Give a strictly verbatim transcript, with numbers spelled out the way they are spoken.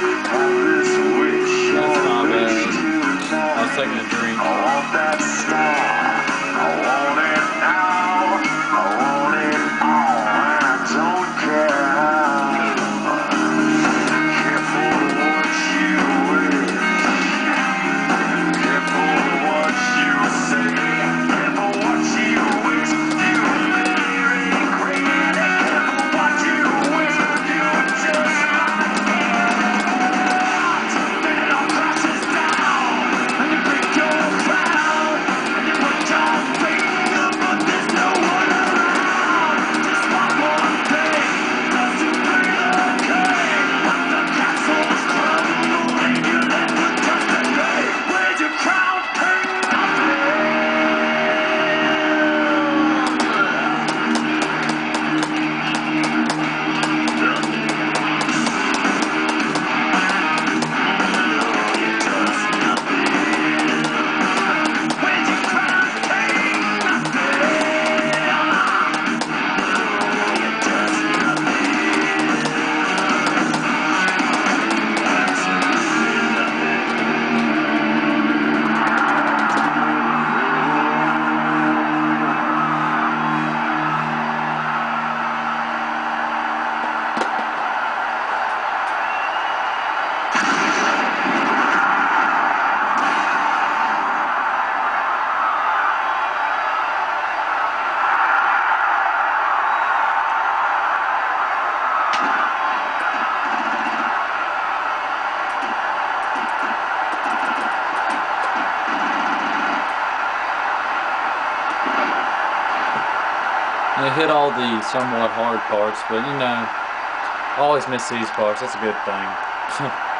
That's not bad. I was taking a drink. I want that star. I want it now. I want it all, and I don't care how. Careful what you wish. Careful what you say. Careful what you wish. You may regret it. Careful what you wish. You just might not. Then it all crashes down, and you pick your crown, and you put your feet up, but there's no one around. Just one more thing, just to be the king. But the castle's crumble, and you let the dust decay. Where's your crown, king? Where's your crown, king? They hit all the somewhat hard parts, but you know, I always miss these parts. That's a good thing.